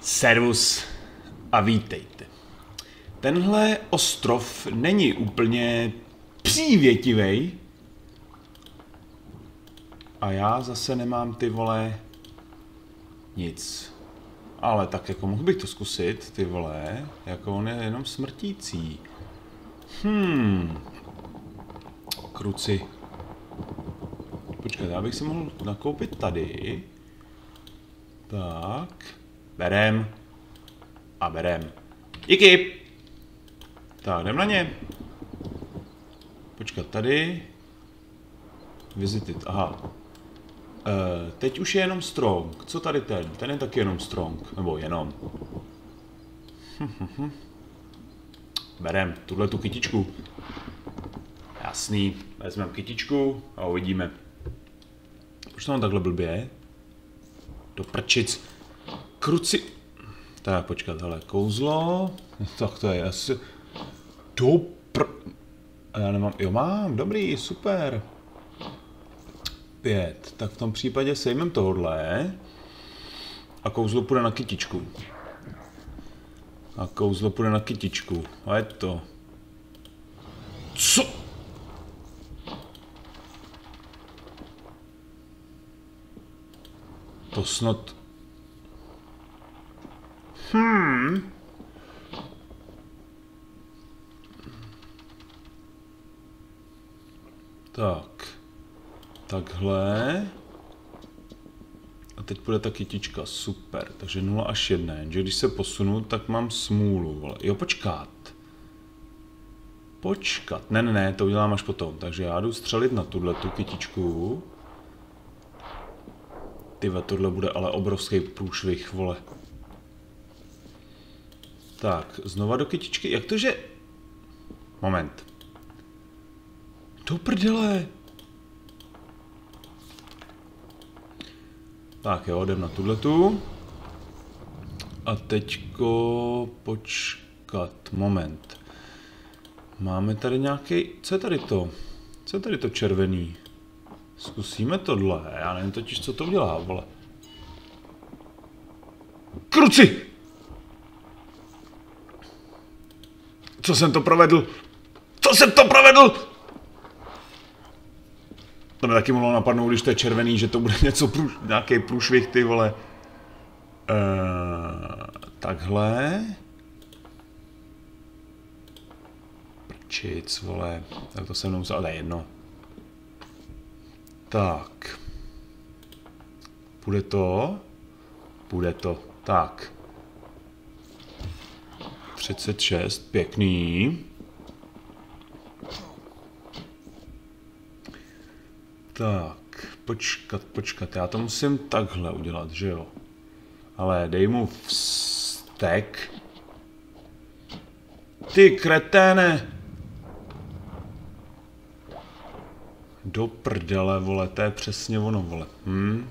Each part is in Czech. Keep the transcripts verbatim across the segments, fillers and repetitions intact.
Servus a vítejte. Tenhle ostrov není úplně přívětivej. A já zase nemám, ty vole, nic. Ale tak jako mohl bych to zkusit, ty vole, jako on je jenom smrtící. Hmm. Kruci. Počkat, já bych si mohl nakoupit tady. Tak. Berem. A berem. Díky. Tak, jdem na ně. Počkat, tady. Visited, aha. Uh, teď už je jenom strong. Co tady ten? Ten je taky jenom strong. Nebo jenom. Berem tuhle tu kytičku. Jasný. Vezmeme kytičku a uvidíme. Proč to mám takhle blbě? Do prčic. Kruci. Tak, počkat, hele, kouzlo. Tak to je asi. Do pr... A já nemám. Jo, mám, dobrý, super. Pět. Tak v tom případě sejmem tohodle. A kouzlo půjde na kytičku. A kouzlo půjde na kytičku. A je to. Co? To snad. Hmm. Tak. Takhle. A teď půjde ta kytička, super. Takže nula až jedna, jenže když se posunu, tak mám smůlu, vole. Jo, počkat. Počkat. Ne, ne, ne, to udělám až potom. Takže já jdu střelit na tuhle tu kytičku. Tyve, tohle bude ale obrovský průšvih, vole. Tak, znova do kytičky. Jak to, že... Moment. Do prdele. Tak jo, jdem na tuhletu. A teďko... Počkat, moment. Máme tady nějaký... Co je tady to? Co je tady to červený? Zkusíme tohle. Já nevím totiž, co to udělá, vole. Kruci! Co jsem to provedl? Co jsem to provedl? To mi taky mohlo napadnout, když to je červený, že to bude něco, průš, nějaký průšvih, ty vole. Uh, takhle. Prčic, vole. Tak to se mnou vzal, ale jedno. Tak. Půjde to? Půjde to. Tak. třicet šest, pěkný. Tak, počkat, počkat, já to musím takhle udělat, že jo? Ale dej mu vztek. Ty kreténe! Do prdele, vole, to je přesně ono, vole. Hm?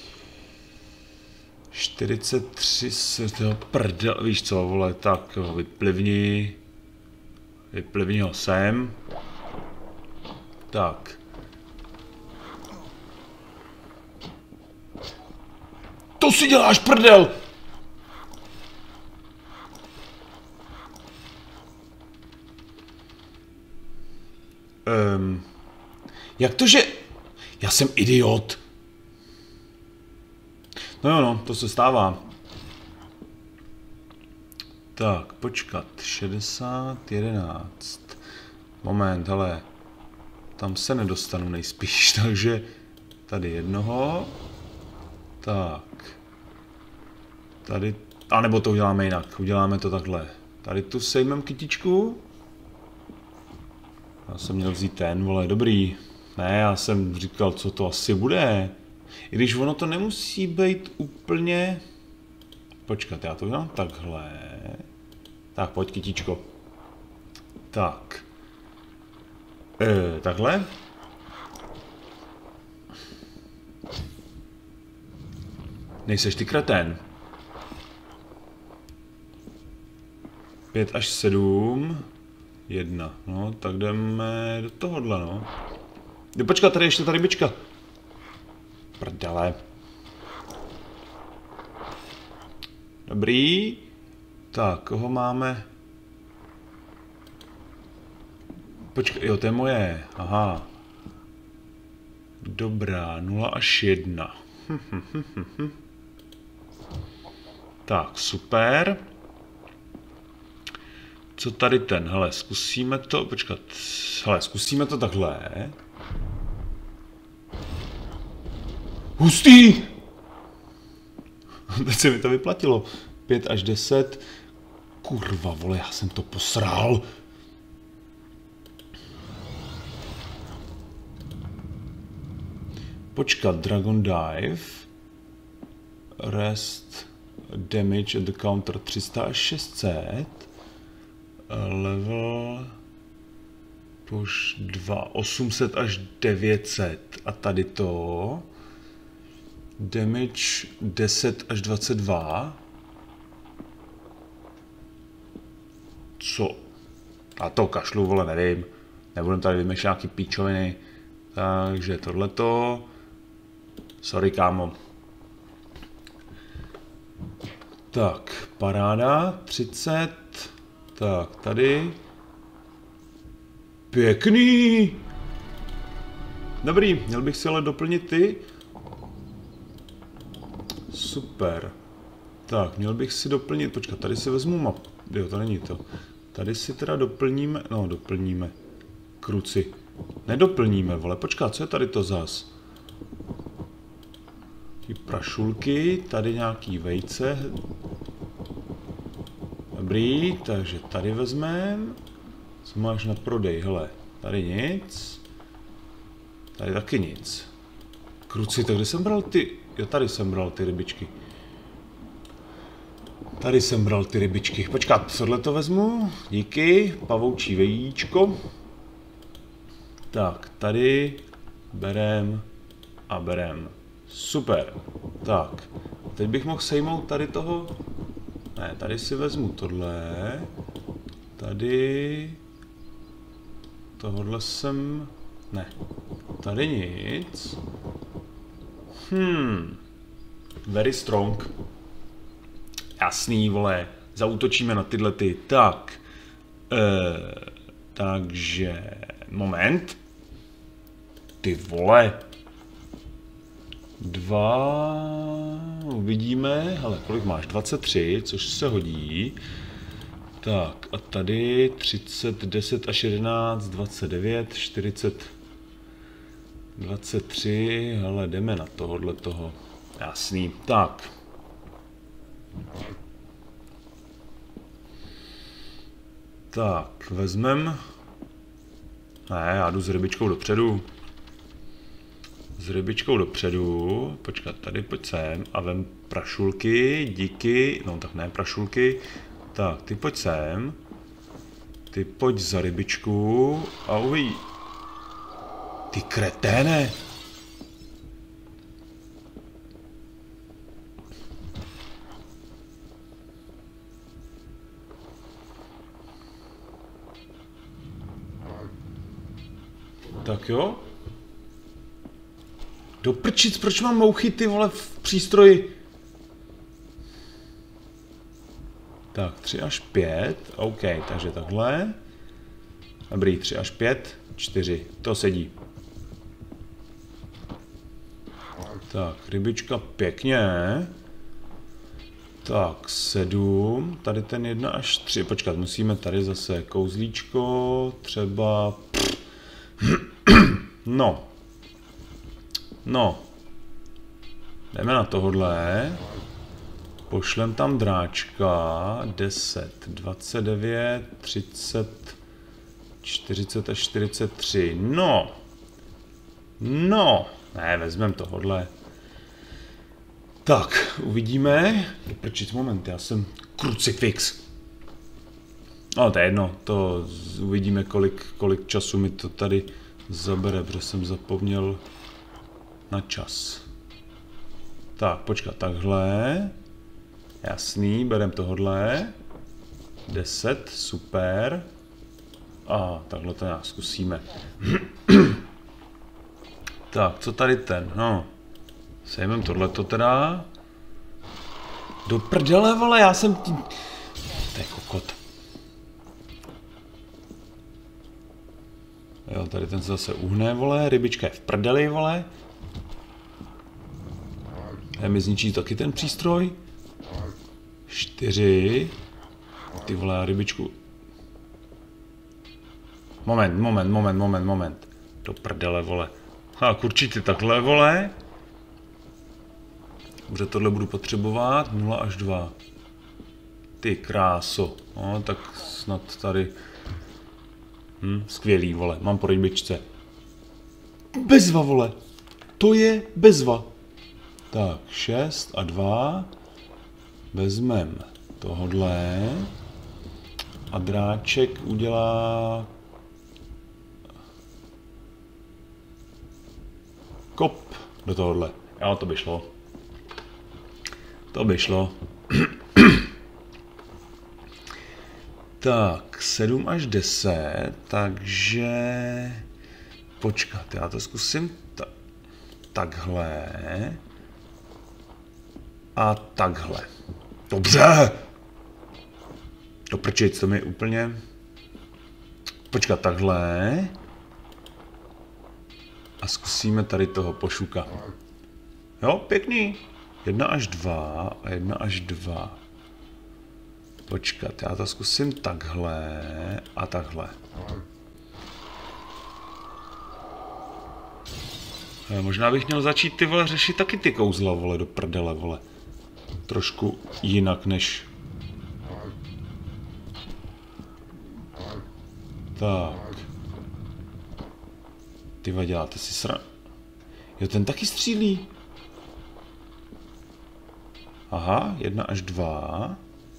čtyřicet tři se toho prdele, víš co, vole, tak jo, vyplivni. Vyplivni ho sem. Tak. To si děláš, prdel! Um, jak to, že... Já jsem idiot. No jo, no, to se stává. Tak, počkat. šedesát, jedenáct. Moment, hele. Tam se nedostanu nejspíš, takže... Tady jednoho. Tak. Tady, a nebo to uděláme jinak, uděláme to takhle. Tady tu sejmem kytičku. Já jsem měl vzít ten, vole, dobrý. Ne, já jsem říkal, co to asi bude. I když ono to nemusí být úplně... Počkat, já to udělám takhle. Tak, pojď, kytičko. Tak. E, takhle. Nejseš ty kretén. Pět až sedm. Jedna. No, tak jdeme do tohohle, no. Jo, počkat, tady ještě ta rybička. Prdele. Dobrý. Tak, koho máme? Počkej, jo, to je moje. Aha. Dobrá, nula až jedna. Hm, hm, hm, hm, hm. Tak, super. Co tady ten? Hele, zkusíme to, počkat. Hele, zkusíme to takhle. Hustý! Teď se mi to vyplatilo. pět až deset. Kurva, vole, já jsem to posral. Počkat, Dragon Dive. Rest damage at the counter tři sta až šest set. Level push dva, osm set až devět set. A tady to. Damage deset až dvacet dva. Co? A to kašlu, vole, nevím. Nebudem tady vymýšlet nějaký píčoviny. Takže tohleto. Sorry, kámo. Tak, paráda. třicet. Tak, tady. Pěkný. Dobrý, měl bych si ale doplnit ty. Super. Tak, měl bych si doplnit, počkat, tady si vezmu mapu. Jo, to není to. Tady si teda doplníme, no doplníme. Kruci. Nedoplníme, vole, počkat, co je tady to zas? Ty prašulky, tady nějaký vejce. Dobrý, takže tady vezmeme. Co máš na prodej, hele, tady nic. Tady taky nic. Kruci, tak kde jsem bral ty, jo, tady jsem bral ty rybičky. Tady jsem bral ty rybičky. Počkat, tohle to vezmu. Díky, pavoučí vejíčko. Tak, tady berem a berem. Super. Tak, teď bych mohl sejmout tady toho. Ne, tady si vezmu tohle. Tady. Tohle jsem. Ne. Tady nic. Hmm. Very strong. Jasný, vole. Zaútočíme na tyhle ty. Tak. E, takže. Moment. Ty vole. Dva. Uvidíme. Hele, kolik máš? dvacet tři, což se hodí. Tak, a tady třicet, deset až jedenáct, dvacet devět, čtyřicet, dvacet tři. Hele, jdeme na tohodle toho. Jasný. Tak. Tak, vezmem. Ne, já jdu s rybičkou dopředu. S rybičkou dopředu. Počkat, tady pojď sem a vem prašulky, díky. No tak ne, prašulky. Tak, ty pojď sem. Ty pojď za rybičku a uvidí. Ty kreténe. Tak jo. Do prčic, proč mám mouchy, ty vole, v přístroji? Tak, tři až pět, OK, takže takhle. Dobrý, tři až pět, čtyři, to sedí. Tak, rybička pěkně. Tak, sedm, tady ten jedna až tři, počkat, musíme tady zase kouzlíčko, třeba... No. No. Jdeme na tohodle. Pošlem tam dráčka. deset, dvacet devět, třicet, čtyřicet a čtyřicet tři. No. No. Ne, vezmem tohodle. Tak, uvidíme. Prčic, moment, já jsem krucifix. No, to je jedno, to uvidíme, kolik, kolik času mi to tady zabere, protože jsem zapomněl na čas. Tak, počkat, takhle. Jasný, berem tohodle. deset, super. A takhle to nějak zkusíme. Tak, co tady ten? No. Sejmem tohleto teda. Do prdele, vole, já jsem tím... To je kokot. Jo, tady ten se zase uhne, vole, rybička je v prdeli, vole. A mi zničí taky ten přístroj. Čtyři. Ty vole, rybičku. Moment, moment, moment, moment, moment. Do prdele, vole. A určitě takhle, vole. Dobře, tohle budu potřebovat. nula až dva. Ty kráso. No, tak snad tady... Hm, skvělý, vole. Mám po rybičce. Bezva, vole. To je bezva. Tak, šest a dva. Vezmem tohodle. A dráček udělá... Kop do tohohle. Jo, to by šlo. To by šlo. Tak, sedm až deset, takže... Počkat, já to zkusím ta... takhle. A takhle. Dobře! To prčic, to mi úplně... Počkat, takhle. A zkusíme tady toho pošuka. Jo, pěkný. Jedna až dva a jedna až dva. Počkat, já to zkusím takhle a takhle. Jo, možná bych měl začít ty vole řešit taky ty kouzla, vole, do prdele, vole. Trošku jinak než... Tak. Ty vole, děláte si sra... Jo, ten taky střílí. Aha, jedna až dva.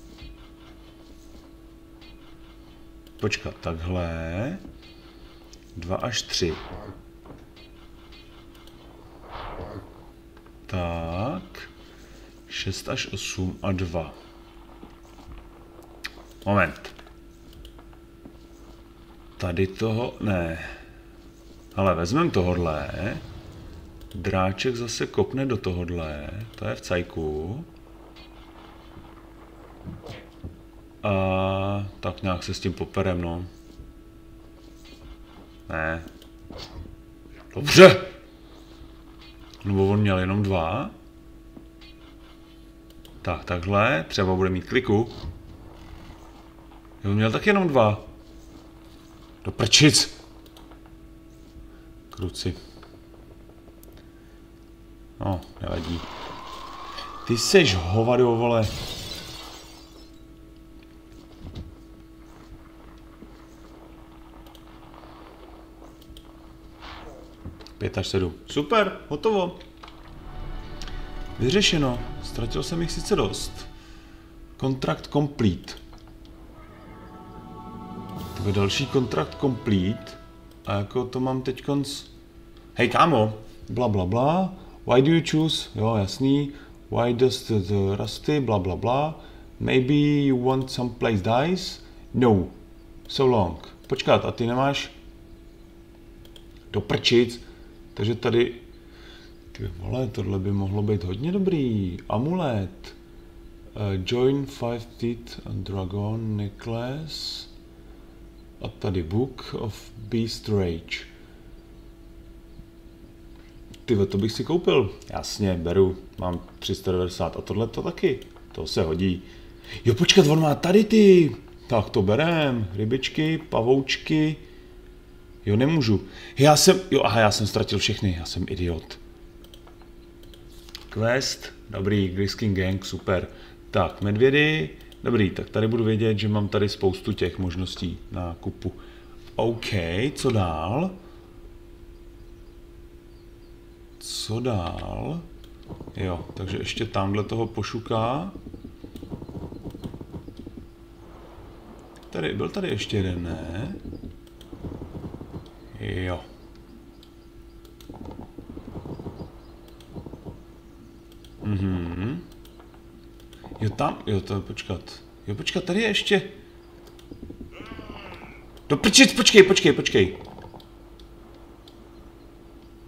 Počkat, takhle. Dva až tři. Tak. Šest až osm a dva. Moment. Tady toho, ne. Ale vezmeme tohodle. Dráček zase kopne do tohodle. To je v cajku. A tak nějak se s tím poperem, no. Ne. Dobře. Nebo on měl jenom dva. Tak, takhle. Třeba bude mít kliku. On měl tak jenom dva. Do prčic. Kruci. No, nevadí. Ty seš hovado, vole. Pět až sedm. Super, hotovo. Vyřešeno. Ztratil jsem jich sice dost. Kontrakt complete. To je další kontrakt complete. A jako to mám teď konc... Hej kámo, bla bla bla. Why do you choose? Jo, jasný. Why does the, the rusty? Bla bla bla. Maybe you want some place dice? No. So long. Počkat, a ty nemáš... Do prčic. Takže tady... Ty vole, tohle by mohlo být hodně dobrý. Amulet. Uh, join five teeth and dragon necklace. A tady Book of Beast Rage. Tyve, to bych si koupil. Jasně, beru. Mám tři sta devadesát. A tohle to taky. To se hodí. Jo, počkat, on má tady ty. Tak to berem. Rybičky, pavoučky. Jo, nemůžu. Já jsem, jo, aha, já jsem ztratil všechny. Já jsem idiot. Quest. Dobrý, Griskin Gang, super. Tak, medvědy. Dobrý, tak tady budu vědět, že mám tady spoustu těch možností na kupu. OK, co dál? Co dál? Jo, takže ještě tamhle toho pošuká. Tady, byl tady ještě jeden, ne? Jo. Mhm. Jo, tam, jo, to počkat. Jo, počkat, tady je ještě. Do prčic, počkej, počkej, počkej.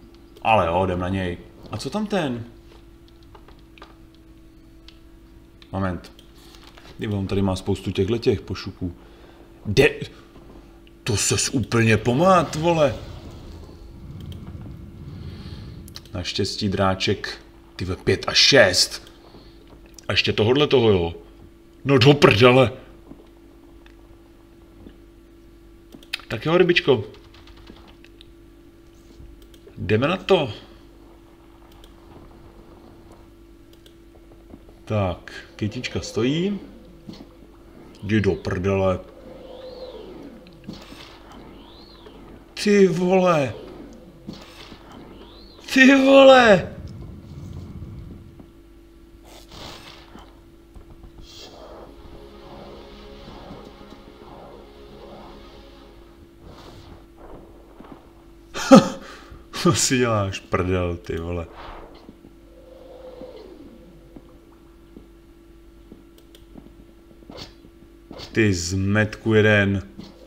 Ale jo, jdem na něj. A co tam ten? Moment. On tady má spoustu těchto těch pošuků. De... To ses úplně pomát, vole. Naštěstí dráček, ty ve pět a šest. A ještě tohodle toho, jo. No do prdele. Tak jo, rybičko. Jdeme na to. Tak, kytička stojí. Jdi do prdele. Ty vole. Ty vole. Co si děláš, prdel, ty vole. Ty zmetku jeden.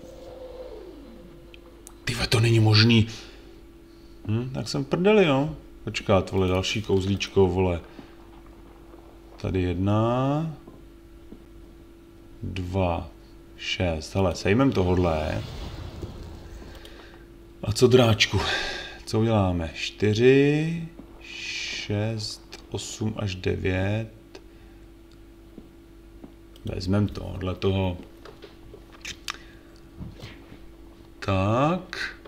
Tyve, to není možný. Hm, tak jsem prdeli, no. Počkat, vole, další kouzlíčko, vole. Tady jedna. Dva. Šest. Hele, sejmem tohodle. A co dráčku? Co uděláme? Čtyři. Šest. Osm až devět. Vezmem tohle toho. Tak.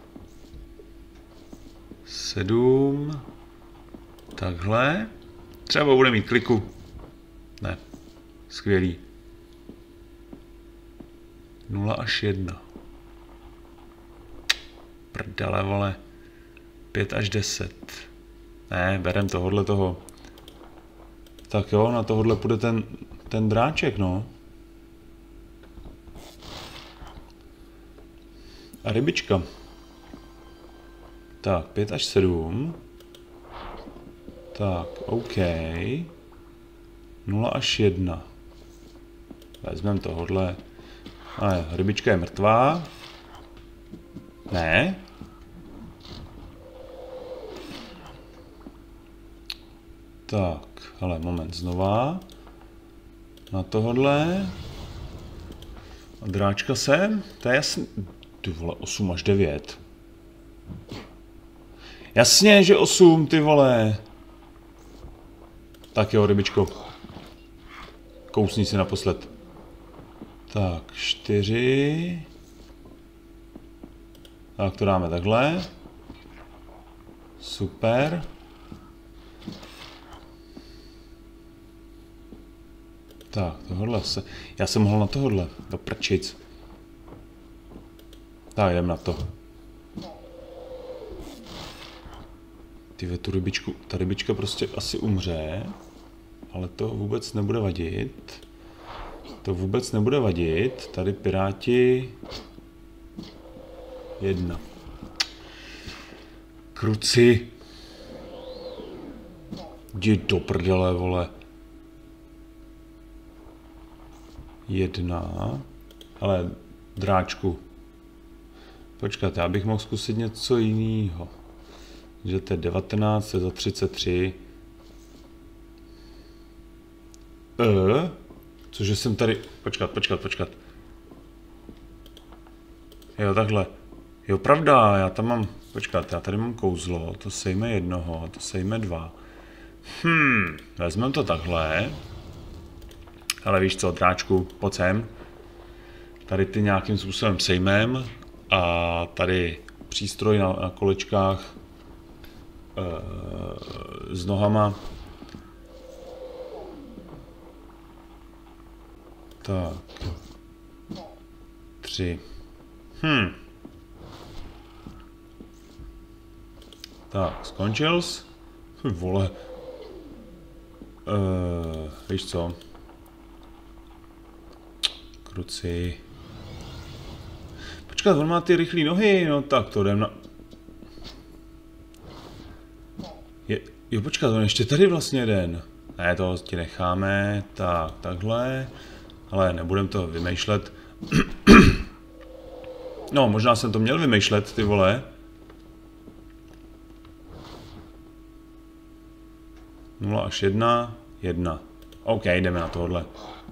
Sedm. Takhle. Třeba bude mít kliku. Ne. Skvělý. Nula až jedna. Prdele, vole. Pět až deset. Ne, berem tohodle toho. Tak jo, na tohodle půjde ten, ten dráček, no. A rybička. Tak, pět až sedm. Tak, OK. Nula až jedna. Vezmem tohodle. A je, rybička je mrtvá. Ne. Tak, hele, moment, znova. Na tohodle. A dráčka sem, to je jasný. Ty vole, osm až devět. Jasně, že osm, ty vole. Tak jo, rybičko. Kousni si naposled. Tak, čtyři. Tak to dáme takhle. Super. Tak, tohle se... Já jsem mohl na tohle. Do prčic. Tak, jdem na to. Tyve, tu rybičku... Ta rybička prostě asi umře. Ale to vůbec nebude vadit. To vůbec nebude vadit. Tady piráti... Jedna. Kruci. Jdi do prdele, vole. Jedna. Ale dráčku. Počkat, já bych mohl zkusit něco jiného. Že to je devatenáct, to je za třicet tři. E? Cože jsem tady... Počkat, počkat, počkat. Jo, takhle. Jo, pravda, já tam mám... Počkat, já tady mám kouzlo, to sejme jednoho, to sejme dva. Hmm, vezmeme to takhle. Ale víš co, dráčku, pojď sem. Tady ty nějakým způsobem sejmem. A tady přístroj na, na kolečkách e, s nohama. Tak. Tři. Hm. Tak, skončil jsi? Vole. E, víš co? Kruci. Počkat, on má ty rychlé nohy, no tak to jdem na... Je, jo, počkat, on ještě tady vlastně jeden. Ne, to ti necháme, tak, takhle. Ale nebudem to vymýšlet. No, možná jsem to měl vymýšlet, ty vole. Nula až jedna, jedna. OK, jdeme na tohle.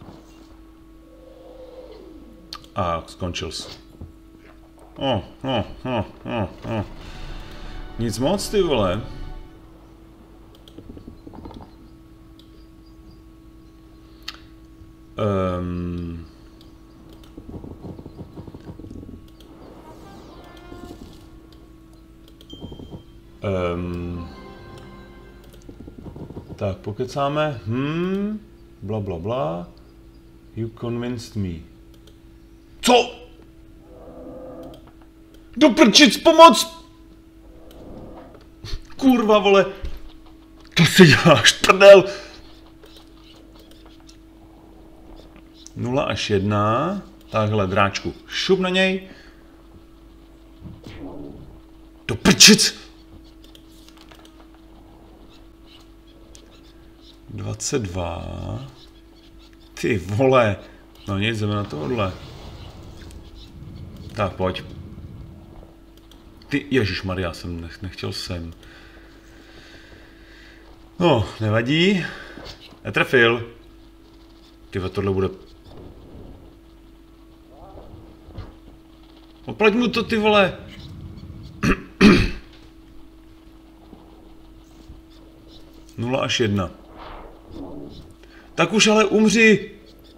A skončil jsi. Oh, oh, oh, oh, oh. Nic moc, ty vole. Um. Um. Tak, pokecáme. Hmm. Bla, bla, bla. You convinced me. Co? Do prčic, pomoc! Kurva, vole. To si děláš, prdel. nula až jedna. Takhle, dráčku. Šup na něj. Do prčic! dvacet dva. Ty vole. No nic, jdeme na tohle. Tak, pojď. Ty, ježišmarja, jsem nech, nechtěl sem. No, nevadí. Netrefil. Tyve, tohle bude... Oplať mu to, ty vole. Nula až jedna. Tak už ale umři.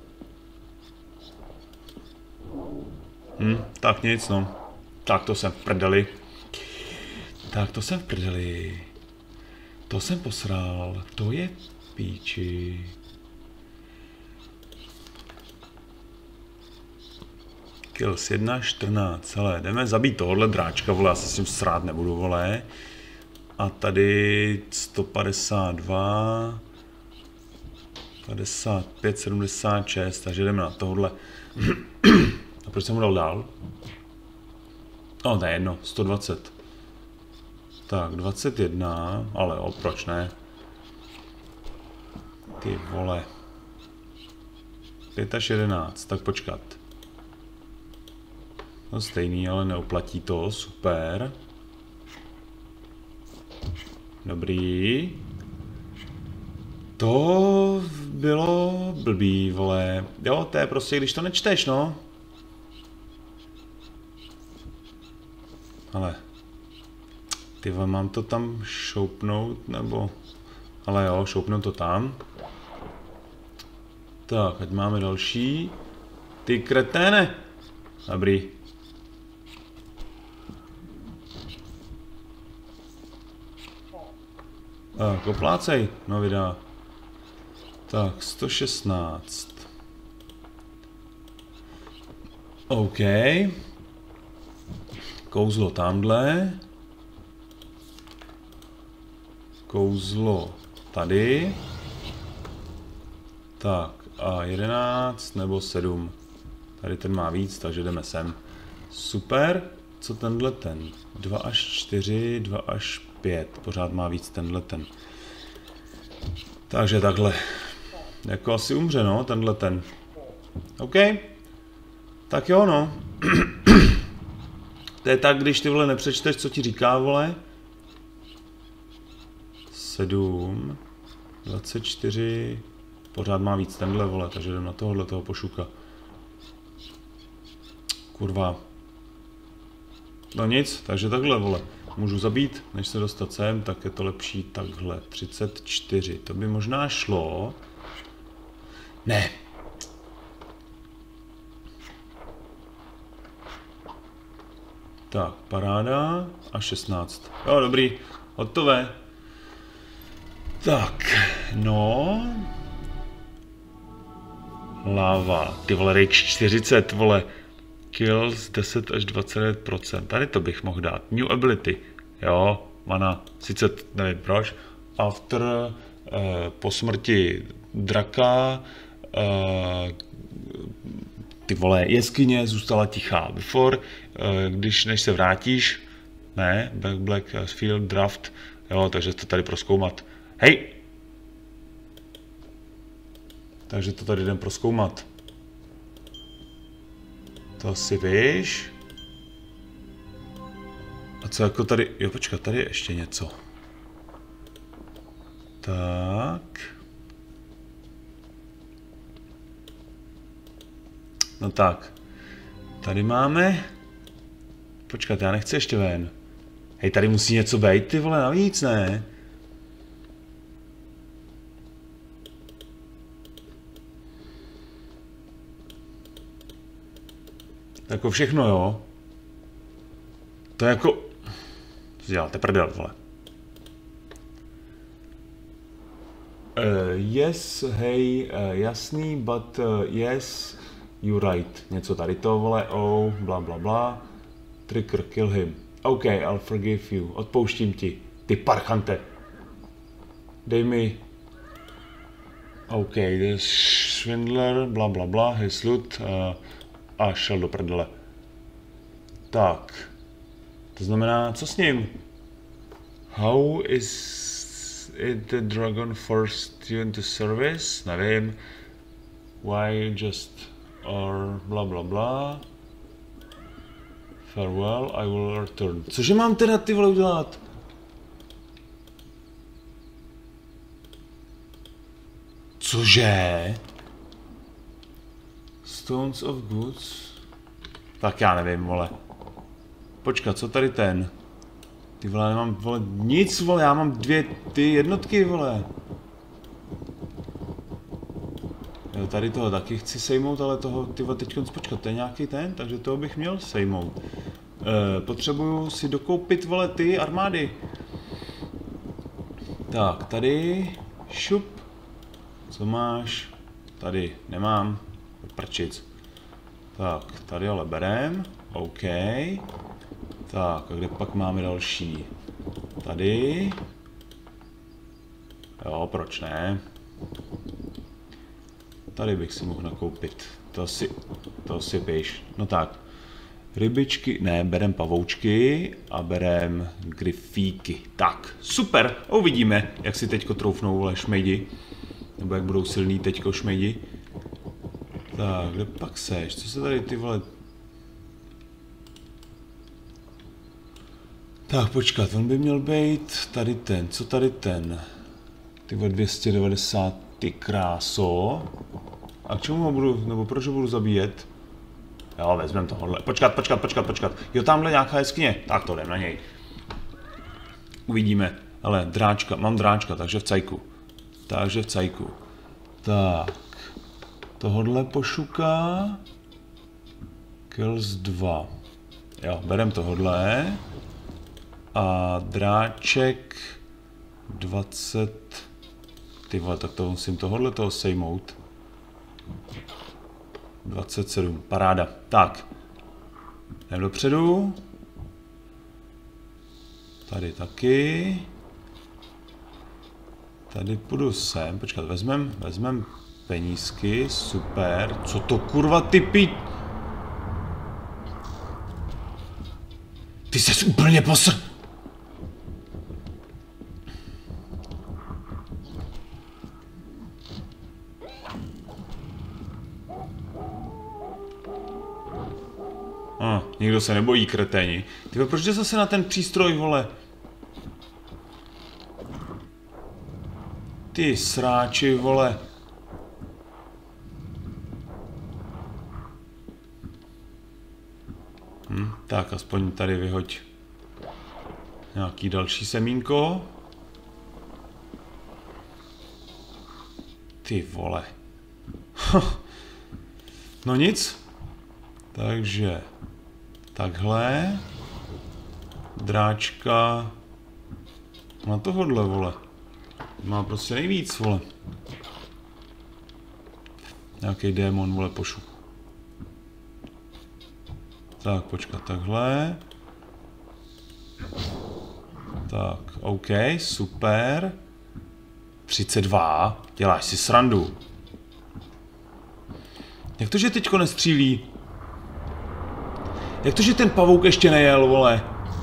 Hm, tak nic, no. Tak to jsem v prdeli. Tak to jsem v prdeli. To jsem posral. To je píči. Kills jedna, čtrnáct. Hele, jdeme zabít tohohle dráčka, vole, já se s tím srát nebudu, vole. A tady sto padesát dva. padesát pět, sedmdesát šest, takže jdeme na tohle. A proč jsem mu dal dál? O, to je jedno, sto dvacet. Tak, dvacet jedna, ale jo, proč ne? Ty vole. pět až jedenáct, tak počkat. No stejný, ale neoplatí to, super. Dobrý. To bylo blbý, vole. Jo, to je prostě, když to nečteš, no. Ale. Ty vole, mám to tam šoupnout, nebo... Ale jo, šoupnu to tam. Tak, ať máme další. Ty kreténe. Dobrý. Tak, oplácej, no vydá. Tak, sto šestnáct. OK. Kouzlo tamhle. Kouzlo tady. Tak, a jedenáct nebo sedm. Tady ten má víc, takže jdeme sem. Super. Co tenhle ten? dva až čtyři, dva až pět. Pořád má víc tenhle ten. Takže takhle. Jako asi umře, no, tenhle ten. OK. Tak jo, no. To je tak, když ty vole nepřečteš, co ti říká, vole. sedm, dvacet čtyři, pořád má víc tenhle, vole, takže jdem na tohle toho pošuka. Kurva. No nic, takže takhle, vole. Můžu zabít, než se dostat sem, tak je to lepší takhle. třicet čtyři, to by možná šlo. Ne. Tak, paráda a šestnáct. Jo, dobrý, hotové. Tak, no. Lava, ty vole, rage čtyřicet, vole. Kills deset až dvacet devět procent. Tady to bych mohl dát. New ability. Jo, mana, sice nevím proč. After, eh, po smrti draka, eh, ty vole, jeskyně zůstala tichá. Before, eh, když než se vrátíš, ne, Black Black Field Draft, jo, takže to tady prozkoumat. Hej! Takže to tady jdem prozkoumat. To si víš. A co jako tady, jo počkat, tady je ještě něco. Tak. No tak. Tady máme... Počkat, já nechci ještě ven. Hej, tady musí něco být, ty vole, navíc, ne? To jako všechno, jo? To je jako... Co děláte, prdel, vole. Uh, yes, hej, uh, jasný, but uh, yes, you right. Něco tady to, vole, oh, bla bla bla. Trigger, kill him. OK, I'll forgive you. Odpouštím ti. Ty parchante. Dej mi... OK, this Swindler, bla bla bla, his loot. Uh, a šel do prdele. Tak. To znamená, co s ním? How is it the dragon forced you into service? Nevím. Why just or bla bla bla. Farewell, I will return. Cože mám teda ty vole udělat? Cože? Stones of goods? Tak já nevím, vole. Počkat, co tady ten? Ty vole, nemám, vole, nic, vole, já mám dvě ty jednotky, vole. Jo, tady toho taky chci sejmout, ale toho, ty vole, teďko počkat, to je nějaký ten, takže toho bych měl sejmout. E, potřebuju si dokoupit, vole, ty armády. Tak, tady, šup. Co máš? Tady, nemám. Prčic. Tak, tady ale berem. OK. Tak, a kde pak máme další? Tady. Jo, proč ne? Tady bych si mohl nakoupit. To si, to si píš. No tak. Rybičky, ne, berem pavoučky a berem grifíky. Tak, super, uvidíme, jak si teďko troufnou, vole, šmejdi. Nebo jak budou silný teďko šmejdi. Tak, kde pak seš? Co se tady ty vole... Tak, počkat, on by měl být tady ten, co tady ten? Ty vole dvě stě devadesát, ty kráso. A k čemu ho budu, nebo proč ho budu zabíjet? Jo, vezmeme tohle. Počkat, počkat, počkat, počkat. Jo, tamhle nějaká jeskyně. Tak to jdem na něj. Uvidíme. Ale dráčka, mám dráčka, takže v cajku. Takže v cajku. Tak. Tohodle pošuká. Kills dva. Jo, berem tohodle. A dráček dvacet. Ty vole, tak to musím tohodle toho sejmout. dvacet sedm, paráda. Tak. Jdem dopředu. Tady taky. Tady půjdu sem. Počkat, vezmem, vezmem penízky. Super. Co to kurva ty pi... Ty ses úplně posr... Ah, nikdo se nebojí, kreténi. Ty proč jde zase na ten přístroj, vole? Ty sráči, vole. Hm, tak aspoň tady vyhoď nějaký další semínko. Ty vole. No nic. Takže takhle. Dráčka na tohodle, vole. Má prostě nejvíc, vole. Nějaký démon, vole, pošu. Tak, počkat, takhle. Tak, OK, super. třicet dva, děláš si srandu. Jak to, že teďko nestřílí? Jak to, že ten pavouk ještě nejel, vole?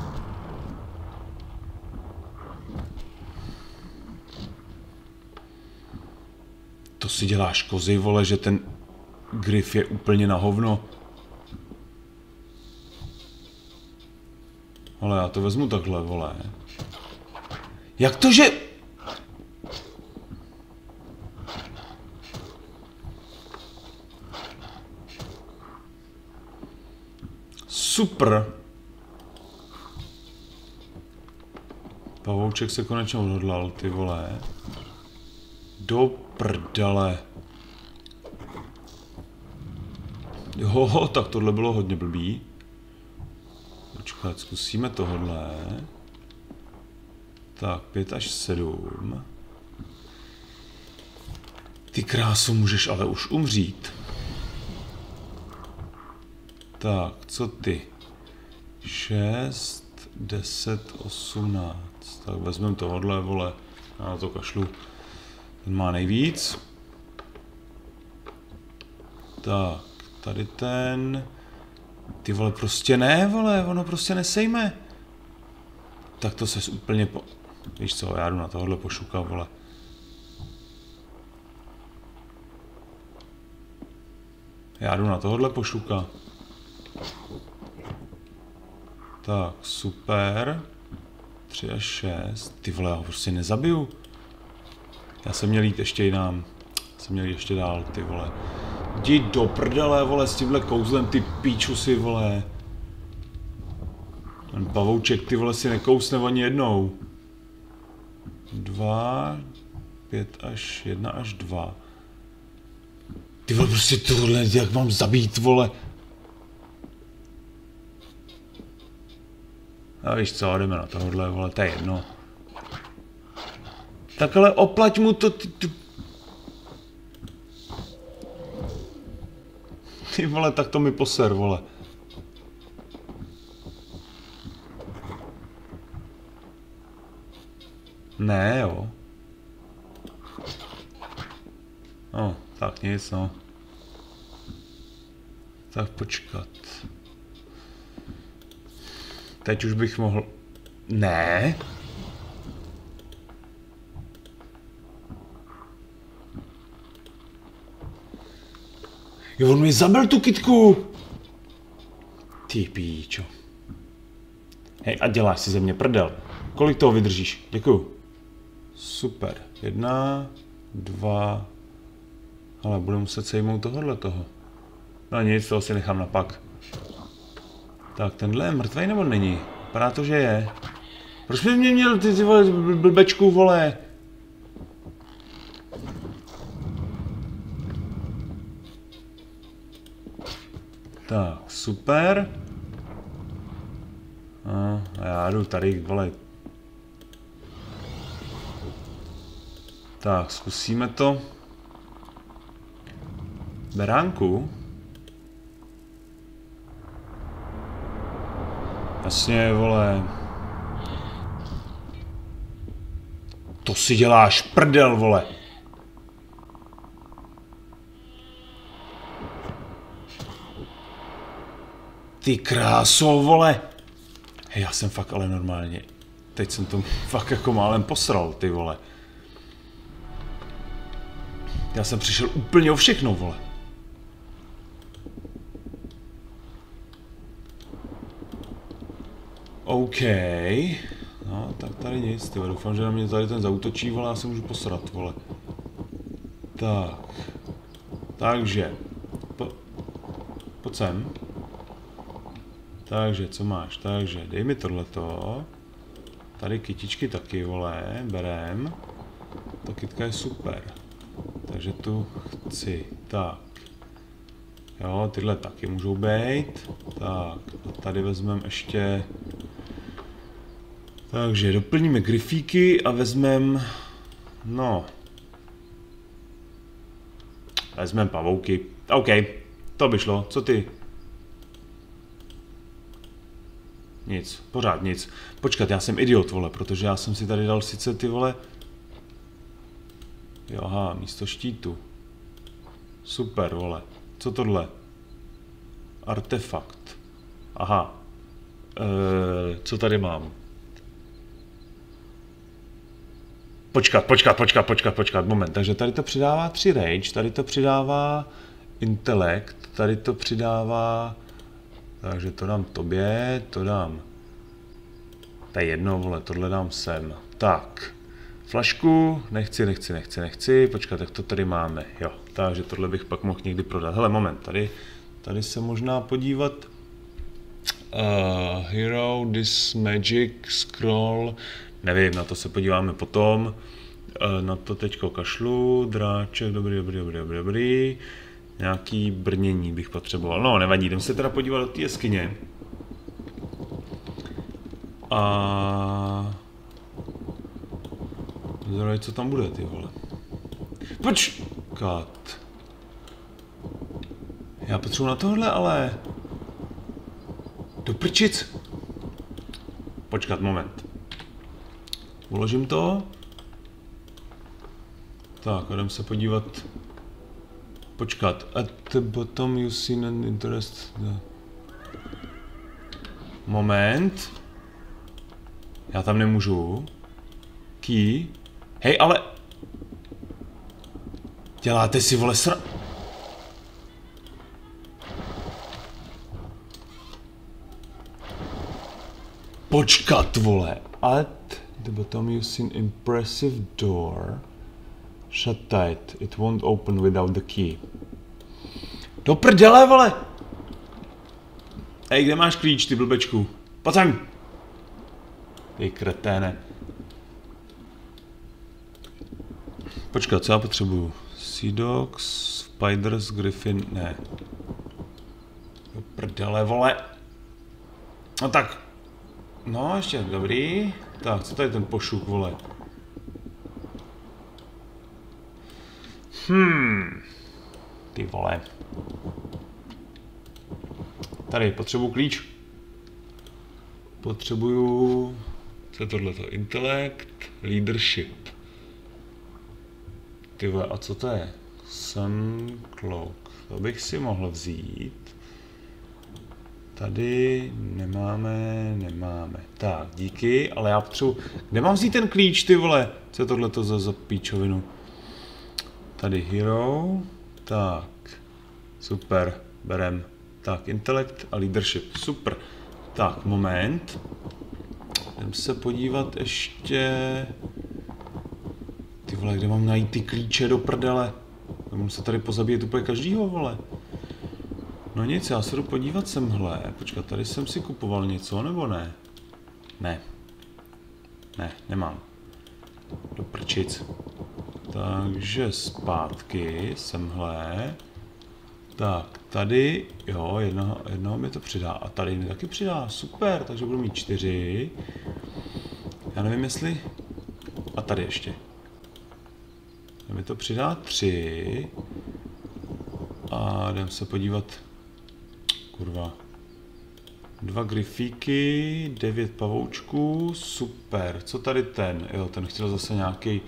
To si děláš kozy, vole, že ten grif je úplně na hovno. Ale já to vezmu takhle, vole. Jak to, že... Super. Pavouček se konečně odhodlal, ty vole. Do prdele. Jo, tak tohle bylo hodně blbý. Počkat, zkusíme tohle. Tak, pět až sedm. Ty kráso, můžeš ale už umřít. Tak, co ty? šest, deset, osmnáct. Tak vezmeme tohle, vole. Já na to kašlu. Ten má nejvíc. Tak, tady ten. Ty vole, prostě ne, vole, ono prostě nesejme. Tak to ses úplně po... Víš co, já jdu na tohle pošuka, vole. Já jdu na tohle pošuka. Tak, super. tři až šest. Ty vole, já ho prostě nezabiju. Já jsem měl jít ještě jinam. Jsem měl jít ještě dál, ty vole. Jdi do prdele, vole, s tímhle kouzlem, ty píču si, vole. Ten pavouček, ty vole, si nekousne ani jednou. Dva, pět až, jedna až dva. Ty vole, prostě tohle, jak mám zabít, vole. A víš co, jdeme na tohle, vole, to je jedno. Tak ale oplať mu to, ty, ty... Ty vole, tak to mi poser, vole. Ne, jo. No, tak nic, no. Tak počkat. Teď už bych mohl... Ne. Jo, on mi zabil tu kytku. Ty píčo. Hej, a děláš si ze mě prdel. Kolik toho vydržíš? Děkuju. Super. Jedna, dva... Ale budu muset sejmout tohohle toho. No nic, toho si nechám na pak. Tak, tenhle je mrtvej nebo není? Vypadá to, že je. Proč bys mě měl ty, ty vole, blbečku, vole? Tak, super. No, a já jdu tady, vole. Tak, zkusíme to. Beránku. Jasně, vole. To si děláš prdel, vole. Ty kráso, vole. Hej, já jsem fakt ale normálně. Teď jsem to fakt jako málem posral, ty vole. Já jsem přišel úplně o všechno, vole. OK. No, tak tady nic, tyhle. Doufám, že na mě tady ten zaútočí, vole, já se můžu posrat, vole. Tak. Takže. Po... Pojď sem. Takže, co máš? Takže, dej mi tohleto. Tady kytičky taky, vole, berem. Ta kytka je super. Takže tu chci. Tak. Jo, tyhle taky můžou být. Tak, a tady vezmeme ještě... Takže doplníme grifíky a vezmeme... No... Vezmeme pavouky. OK, to by šlo. Co ty? Nic, pořád nic. Počkat, já jsem idiot, vole, protože já jsem si tady dal sice ty, vole... Jo, aha, místo štítu. Super, vole. Co tohle? Artefakt. Aha. Eee, co tady mám? Počkat, počkat, počkat, počkat, počkat, moment. Takže tady to přidává tři rage, tady to přidává intelekt, tady to přidává... Takže to dám tobě, to dám... To je jedno, vole, tohle dám sem. Tak. Flašku, nechci, nechci, nechci, nechci, počkat, jak to tady máme, jo, takže tohle bych pak mohl někdy prodat. Hele, moment, tady, tady se možná podívat, Uh, hero, this magic, scroll, nevím, na to se podíváme potom. Uh, na to teďko kašlu, dráček, dobrý, dobrý, dobrý, dobrý, dobrý. Nějaký brnění bych potřeboval, no nevadí, jdem se teda podívat do té jeskyně. A... Zrovna, co tam bude, ty vole. Počkat. Já potřebuji na tohle, ale... Do prčic. Počkat, moment. Uložím to. Tak, jdem se podívat. Počkat. At the bottom you see an interest. Moment. Já tam nemůžu. Key. Hej, ale... Děláte si, vole, sra... Počkat, vole. At the bottom you see an impressive door. Shut tight. It won't open without the key. Do prdele, vole! Hej, kde máš klíč, ty blbečku? Pojď sem! Ty kreténe. Počkat, co já potřebuju? Sea Dogs, Spiders, Griffin, ne. Do prdele, vole. No tak. No, ještě dobrý. Tak, co tady ten pošuk, vole? Hmm. Ty vole. Tady, potřebuju klíč. Potřebuju... Co je tohleto? Intellect, leadership. Ty vole, a co to je? Sun Cloak. To bych si mohl vzít. Tady nemáme, nemáme. Tak, díky, ale já potřebuji... Kde mám vzít ten klíč, ty vole? Co je tohleto za, za píčovinu? Tady hero. Tak. Super, berem. Tak, intellect a leadership. Super. Tak, moment. Jdem se podívat ještě... Ty vole, kde mám najít ty klíče do prdele? Mám se tady pozabíjet úplně každýho, vole. No nic, já se jdu podívat semhle. Počkat, tady jsem si kupoval něco, nebo ne? Ne. Ne, nemám. Do prčic. Takže zpátky, semhle. Tak, tady, jo, jednoho, jednoho mi to přidá. A tady mi taky přidá, super, takže budu mít čtyři. Já nevím, jestli... A tady ještě. Mi to přidá tři. A jdem se podívat. Kurva. Dva grifíky, devět pavoučků, super. Co tady ten? Jo, ten chtěl zase nějaký.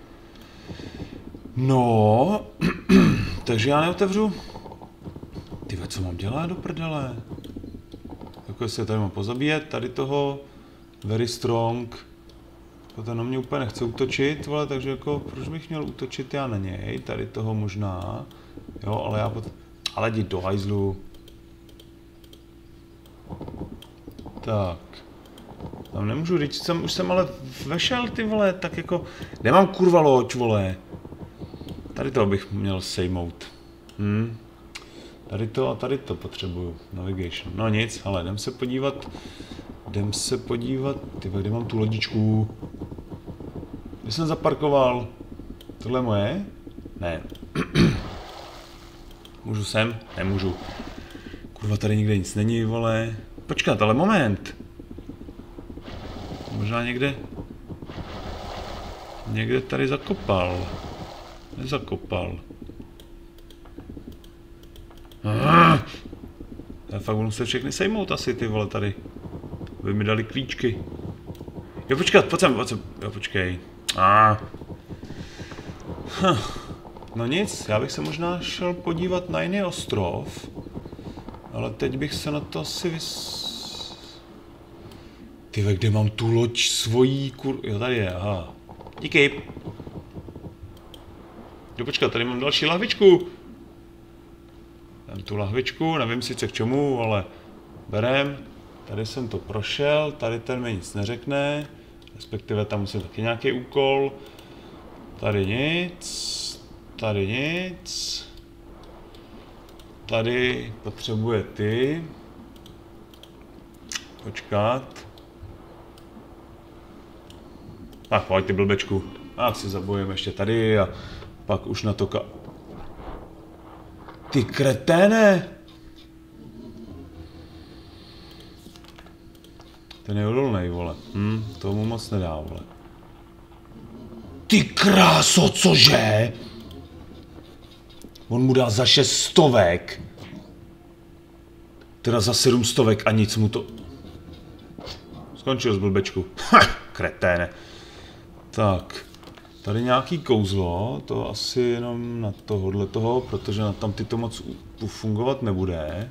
No, takže já neotevřu. Ty co mám dělat do prdele? Jako se tady mám pozabíjet, tady toho. Very strong. Ten na mě úplně nechce útočit, vole, takže jako, proč bych měl útočit já na něj? Tady toho možná. Jo, ale já pot... Ale jdi do hajzlu. Tak. Tam nemůžu říct, jsem, už jsem ale vešel, ty vole, tak jako... Kde mám kurva loď, vole? Tady to bych měl sejmout. Hm. Tady to a tady to potřebuju. Navigation. No nic, ale jdem se podívat. Jdem se podívat. Ty kde mám tu lodičku? Kde jsem zaparkoval? Tohle je moje? Ne. Můžu sem? Nemůžu. Kurva, tady nikde nic není, vole. Počkat, ale moment. Možná někde... Někde tady zakopal. Nezakopal. Ah! Já fakt budu muset všechny sejmout asi, ty vole, tady. Aby mi dali klíčky. Jo, počkat, pojď sem, pojď sem. Jo, počkej. Ah. Hm. No nic, já bych se možná šel podívat na jiný ostrov. Ale teď bych se na to asi vys... Tyve, kde mám tu loď svojí kur... Jo, tady je, aha. Díky. Jo, počkat, tady mám další lahvičku. Dám tu lahvičku, nevím sice k čemu, ale berem. Tady jsem to prošel, tady ten mi nic neřekne. Respektive tam musím taky nějaký úkol. Tady nic. Tady nic. Tady potřebuje ty. Počkat. Tak pojď ty blbečku. A si zabojím ještě tady a pak už na to ka... Ty kreténe! Ten je odolnej, vole. Hm, tomu moc nedá, vole. Ty kráso, cože? On mu dá za šest stovek. Teda za sedm stovek a nic mu to... Skončil z blbečku. Ha, kreténe. Tak, tady nějaký kouzlo, to asi jenom na tohohle toho, protože na tam ty to moc fungovat nebude.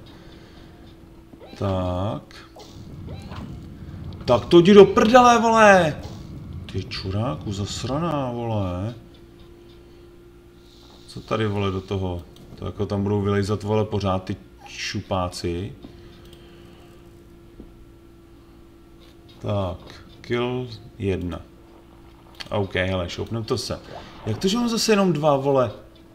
Tak. Tak to jdi do prdele, vole! Ty čuráku, zasraná, vole. Co tady, vole, do toho? To jako tam budou vylejzat, vole, pořád ty šupáci. Tak, kill jedna. OK, hele, šoupnem to se. Jak to, že mám zase jenom dva, vole?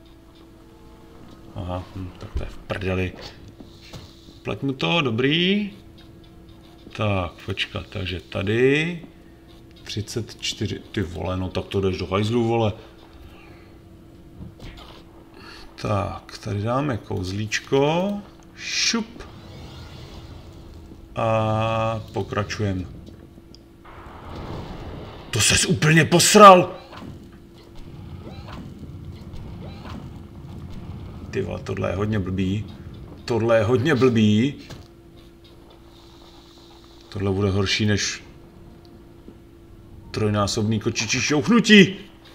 Aha, hm, tak to je v prdeli. Pleť mu to, dobrý. Tak, počkat, takže tady... třicet čtyři, ty vole, no tak to jdeš do hajzlu, vole. Tak, tady dáme kouzlíčko. Šup. A pokračujeme. To ses úplně posral! Ty vole, tohle je hodně blbý. Tohle je hodně blbý. Tohle bude horší než trojnásobný kočičí šouchnutí.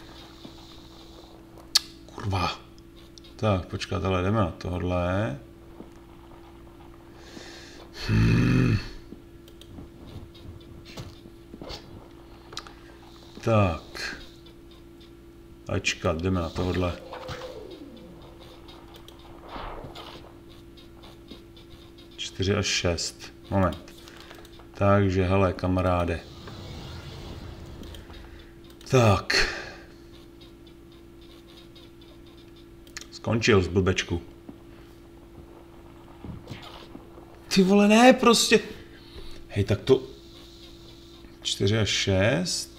Kurva. Tak, počkat, ale jdeme na tohle. Hmm. Tak. Ačkat, jdeme na tohle. čtyři až šest. Moment. Takže, hele, kamaráde. Tak. Skončil z blbečku. Ty vole, ne, prostě. Hej, tak to... čtyři až šest.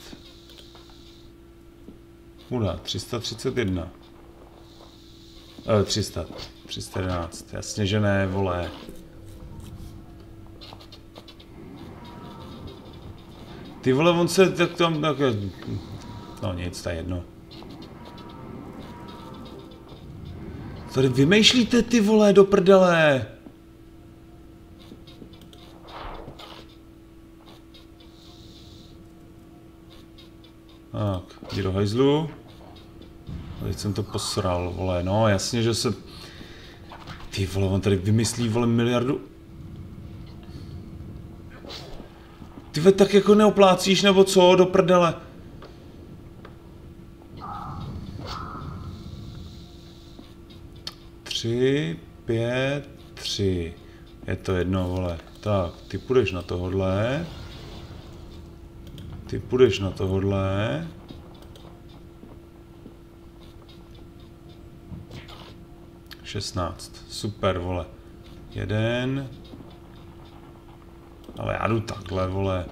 Chudá, tři sta třicet jedna. Eh, tři sta. tři sta jedenáct. Jasně, že ne, vole. Ty vole, on se tak tam... Tak, no nic, to je jedno. Tady vymýšlíte, ty vole, do prdele. Tak, jdi do hajzlu. Teď jsem to posral, vole, no jasně, že se... Ty vole, on tady vymyslí, vole, miliardu... Ty ve, tak jako neoplácíš, nebo co, do prdele? Tři, pět, tři. Je to jedno, vole. Tak, ty půjdeš na tohodle. Ty půjdeš na tohodle. šestnáct. Super, vole. Jeden. Ale já jdu takhle, vole.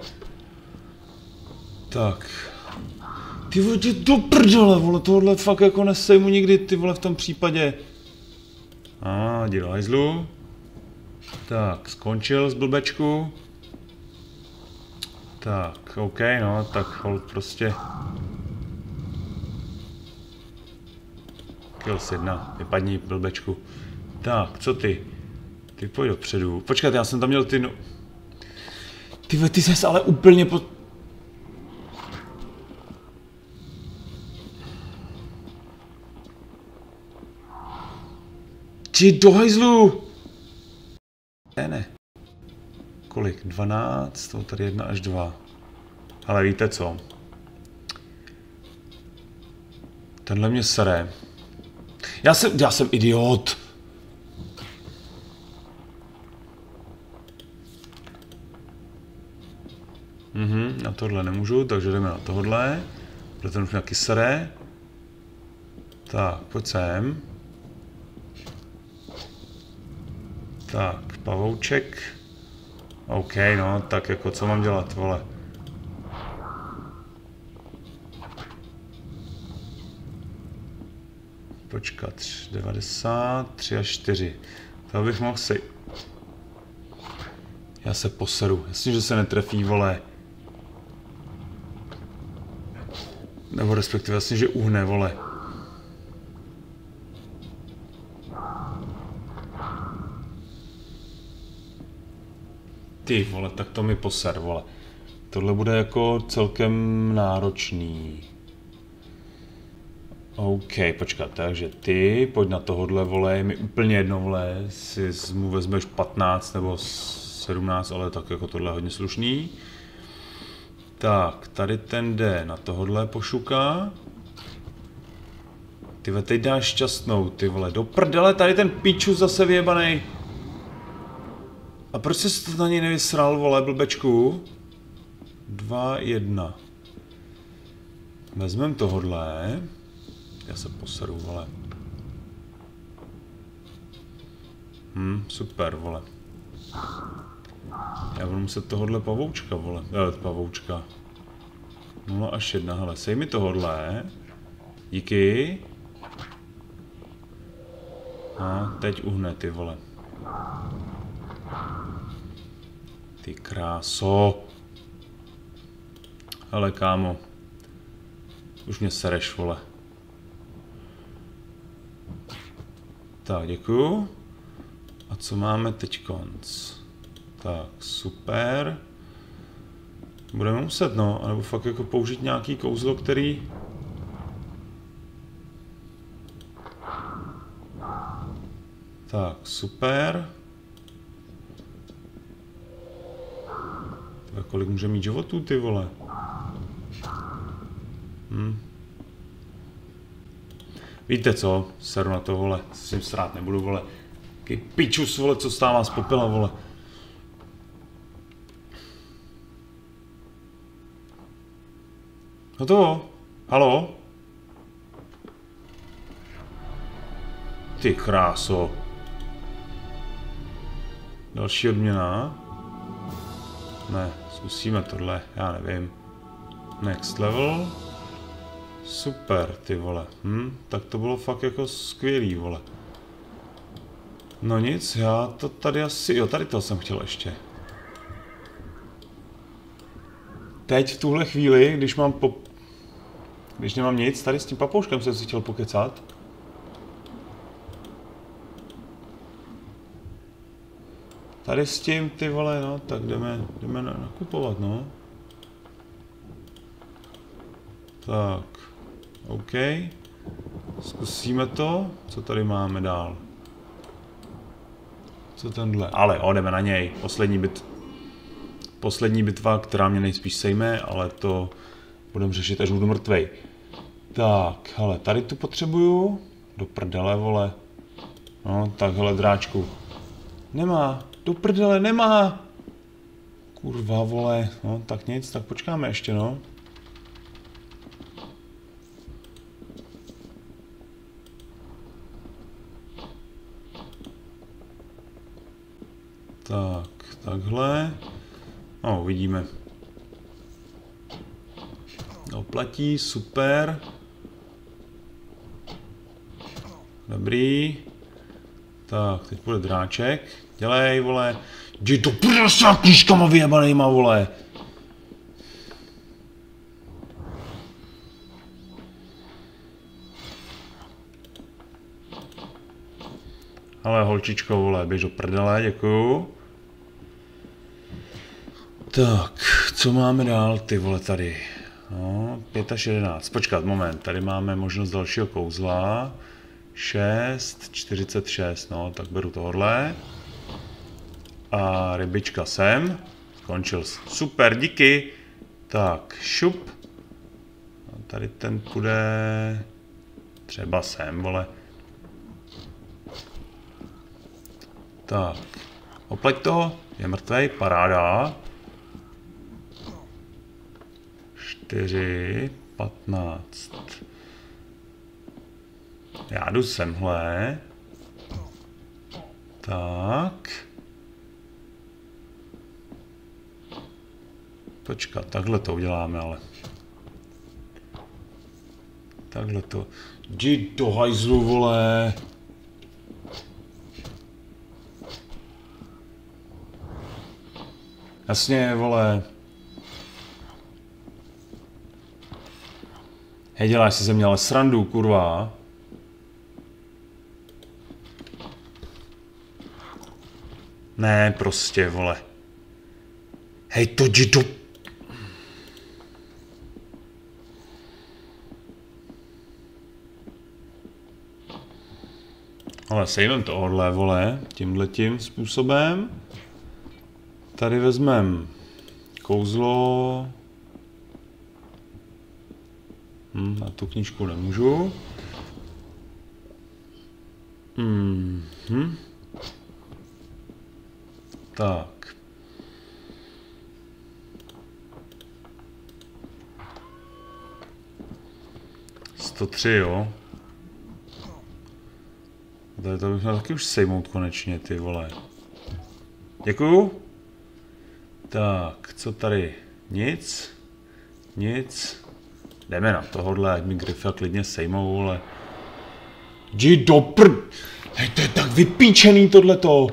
Tak. Ty vole, ty do prdele, vole, tohle fakt jako nesejmu nikdy, ty vole, v tom případě. A, jdi do hajzlu. Tak, skončil z blbečku. Tak, OK, no, tak hold prostě. Kills jedna, vypadni blbečku. Tak, co ty? Ty pojď dopředu. Počkat, já jsem tam měl ty no... Ty ve, ty ses ale úplně po... Ty do hajzlu! Ne, ne. Kolik? dvanáct, to tady jedna až dva. Ale víte co? Tenhle mě sere. Já jsem, já jsem idiot. Mhm, na tohle nemůžu, takže jdeme na tohle. Protože ten už nějaký sere. Tak, pojď sem. Tak, pavouček. OK, no, tak jako co mám dělat, vole? Počkat, devadesát, tři a čtyři. To bych mohl si... Já se poseru, jasně, že se netrefí, vole. Nebo respektive jasně, že uhne, vole. Ty vole, tak to mi poser, vole. Tohle bude jako celkem náročný. OK, počkat, takže ty, pojď na tohodle, vole, je mi úplně jedno, vole, si mu vezmeš patnáct nebo sedmnáct, ale tak jako tohle je hodně slušný. Tak, tady ten jde na tohodle pošuka. Ty ve, teď dáš šťastnou, ty vole, do prdele, tady ten piču zase vyjebanej. A proč jsi to na něj nevysral, vole, blbečku? Dva, jedna. Vezmem tohodle. Já se poseru, vole. Hm, super, vole. Já budu muset tohodle pavoučka, vole. Eh, pavoučka. nula až jedna, hele, sej mi tohodle. Díky. A teď uhne, ty vole. Ty kráso. Hele, kámo. Už mě sereš, vole. Tak, děkuju. A co máme teď konc? Tak, super. Budeme muset, no, anebo fakt jako použít nějaký kouzlo, který... Tak, super. Tak kolik může mít životů, ty vole? Hm. Víte co? Seru na to, vole. S tím srát nebudu, vole. Taký pičus, vole, co stává z popela, vole. Hotovo? Haló? Ty kráso. Další odměna. Ne, zkusíme tohle, já nevím. Next level. Super, ty vole. Hm, tak to bylo fakt jako skvělý, vole. No nic, já to tady asi... Jo, tady to jsem chtěl ještě. Teď v tuhle chvíli, když mám po... Když nemám nic, tady s tím papouškem jsem si chtěl pokecat. Tady s tím, ty vole, no, tak jdeme, jdeme nakupovat, no. Tak, OK. Zkusíme to. Co tady máme dál? Co tenhle? Ale, o, jdeme na něj. Poslední bit. Poslední bitva, která mě nejspíš sejme, ale to budeme řešit, až budu mrtvej. Tak, hele, tady tu potřebuju. Do prdele, vole. No, tak, hele, dráčku. Nemá. Do prdele, nemá. Kurva, vole. No, tak nic, tak počkáme ještě, no. Tak, takhle. No, uvidíme. No, platí, super. Dobrý. Tak, teď bude dráček. Dělej, vole. Jdi to prasa knížkama vyjebanejma, vole. Ale holčičko, vole, běž do prdele, děkuju. Tak, co máme dál, ty vole, tady? No, pět až jedenáct. Počkat, moment, tady máme možnost dalšího kouzla. šest, čtyřicet šest, no, tak beru tohle. A rybička sem. Skončil. Super, díky. Tak, šup. A tady ten půjde třeba sem, vole. Tak, opleť to, je mrtvej, paráda. čtyři, patnáct. Já jdu semhle. Tak. Počkat, takhle to uděláme, ale. Takhle to. Jdi do hajzlu, vole. Jasně, vole. Hej, děláš si ze mě ale srandu, kurva. Ne, prostě, vole. Hej, to jdi do... Ale sejmem tohle, vole, tímhletím způsobem. Tady vezmem kouzlo. Hm, na tu knížku nemůžu. Hmm, hm. Tak. sto tři, jo. Tady to bych měl taky už sejmout konečně, ty vole. Děkuju. Tak, co tady? Nic. Nic. Jdeme na tohodle, ať mi Griffa klidně sejmou, vole. Jdi do prd... Hej, to je tak vypíčený tohleto.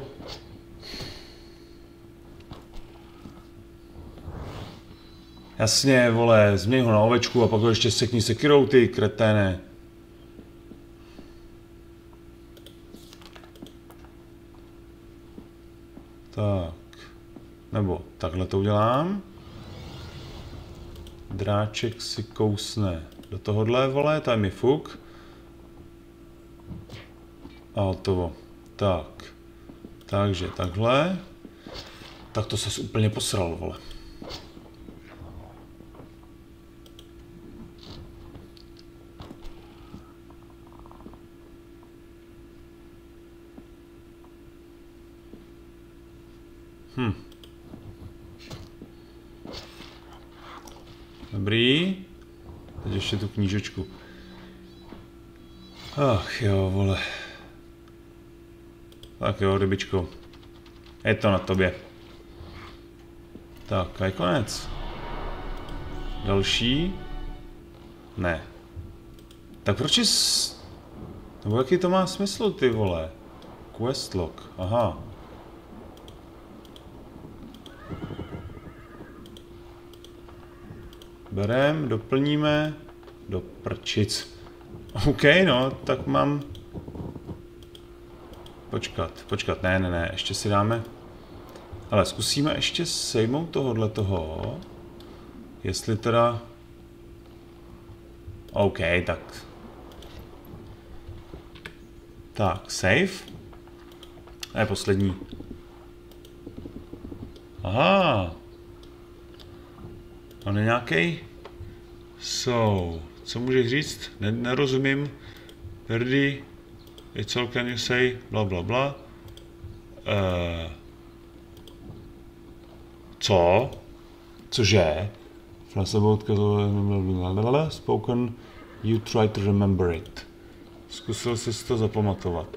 Jasně, vole, změň ho na ovečku a pak ho ještě sekni sekirou, ty kreténe. Tak. Nebo takhle to udělám. Dráček si kousne do tohohle, vole, tady mi fuk. A hotovo. Tak. Takže takhle. Tak to ses úplně posral, vole. Hm. Dobrý. Teď ještě tu knížečku. Ach jo, vole. Tak jo, rybičko. Je to na tobě. Tak, a je konec. Další. Ne. Tak proč jsi... Nebo jaký to má smysl, ty vole? Questlog, aha. Berem, doplníme. Do prčic. OK, no, tak mám... Počkat, počkat, ne, ne, ne, ještě si dáme... Ale zkusíme ještě sejmout tohohle toho. Jestli teda... OK, tak... Tak, save. A je poslední. Aha. On je nějaký. So, co můžeš říct? Ne, nerozumím. Verdi, it's all can you say, bla bla bla. Uh, co? Cože? Spoken, you try to remember it. Zkusil jsi to zapamatovat.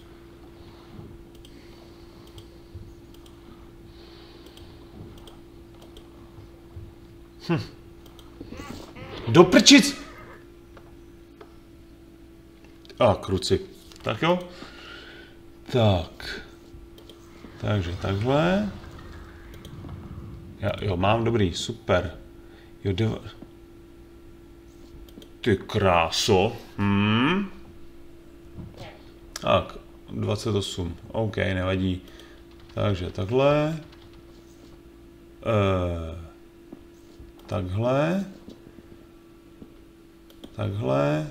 Hm. Do prčic! A, kruci. Tak jo. Tak. Takže takhle. Já, jo, mám dobrý, super. Jo, deva... Ty kráso. Hmm. Tak, dvacet osm. OK, nevadí. Takže takhle. Uh, takhle. Takhle.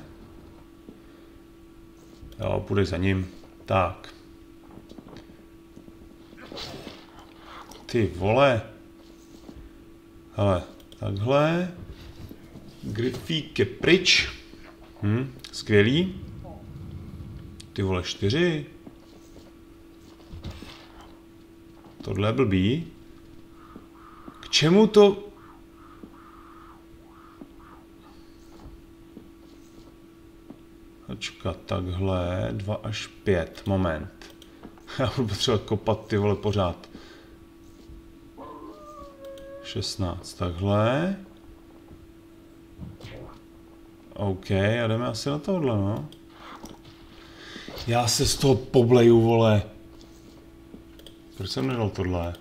Jo, půjdeš za ním. Tak. Ty vole. Hele, takhle. Griffík je pryč. Hm, skvělý. Ty vole, čtyři. Tohle je blbý. K čemu to... Počkat, takhle, dva až pět, moment. Já budu potřebovat kopat ty vole pořád. šestnáct takhle. OK, a jdeme asi na tohle, no. Já se z toho pobleju, vole. Proč jsem nedal tohle?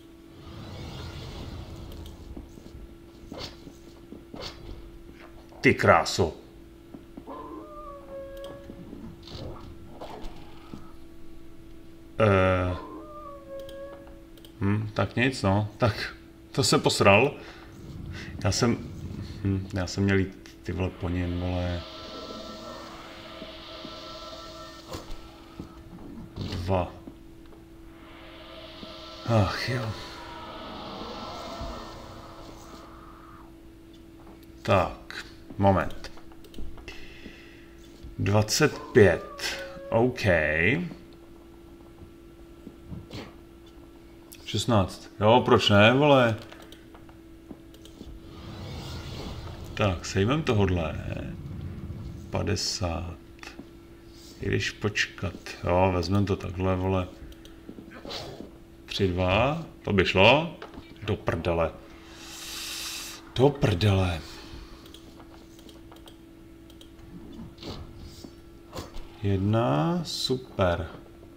Ty kráso. Eh. Hm, tak nic, no. Tak, to jsem posral. Já jsem... Hm, já jsem měl jít ty vole po něm, vole. Dva. Ach jo. Tak, moment. dvacet pět. OK. šestnáct. Jo, proč ne, vole? Tak, sejmem tohodle. padesát. I když počkat. Jo, vezmem to takhle, vole. tři, dva. To by šlo. Do prdele. Do prdele. Jedna. Super.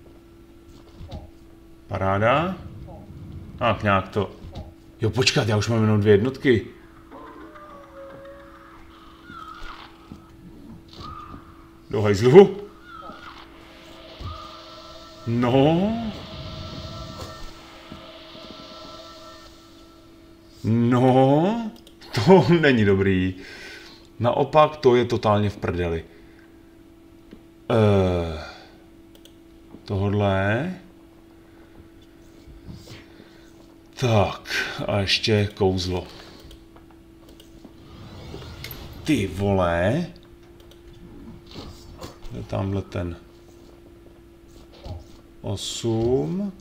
Paráda. Tak nějak to... Jo, počkat, já už mám jenom dvě jednotky. Do hajzlu. No. No. To není dobrý. Naopak to je totálně v prdeli. Uh, tohodle. Tak, a ještě kouzlo. Ty vole. Je tamhle ten. osm.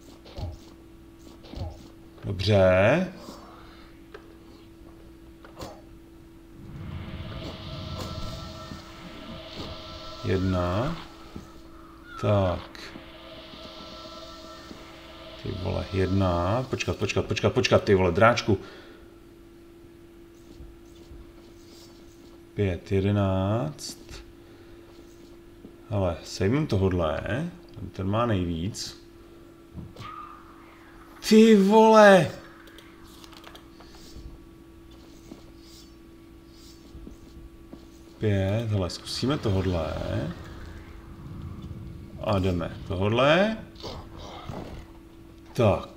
Dobře. Jedna. Tak. Ty vole, jedna. Počkat, počkat, počkat, počkat, ty vole, dráčku. Pět, jedenáct. Ale sejmem tohodle. Ten má nejvíc. Ty vole! Pět, hele, zkusíme tohodle. A jdeme tohodle. Tak.